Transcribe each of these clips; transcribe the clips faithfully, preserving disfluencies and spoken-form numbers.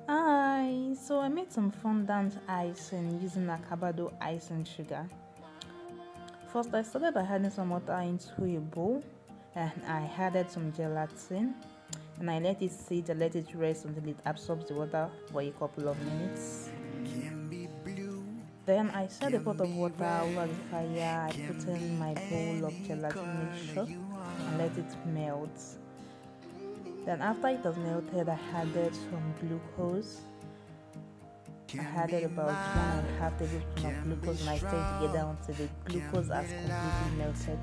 Hi, so I made some fondant icing using Acabado icing sugar. First, I started by adding some water into a bowl, and I added some gelatin, and I let it sit and let it rest until it absorbs the water for a couple of minutes. Then I set a pot of water over the fire. I put in my bowl of gelatin mixture and let it melt. Then after it has melted, I added some glucose. I added about one and a half tablespoon of glucose, and I stirred together until the glucose has completely melted.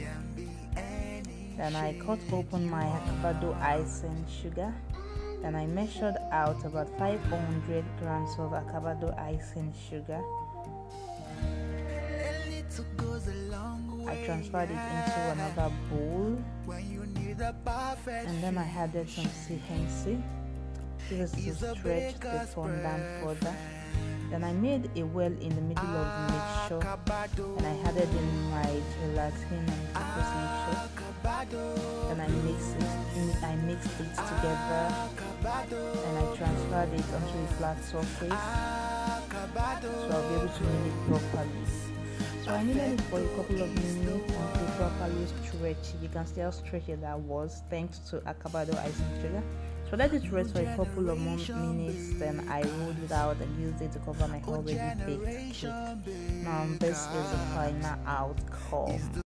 Then I cut open my Acabado icing sugar. Then I measured out about five hundred grams of Acabado icing sugar. I transferred it into another bowl, and then I added some C N C. This is to stretch the fondant further. Then I made a well in the middle of the mixture, and I added in my gelatin and glucose mixture. Then I mixed it, I mixed it together, and I transferred it onto a flat surface, so I'll be able to knead it properly. So I kneaded it for a couple of minutes until properly stretchy. You can see how stretchy that was thanks to Acabado icing sugar. So let it rest for a couple of more minutes, then I rolled it out and used it to cover my already baked cake. Now this is the final outcome.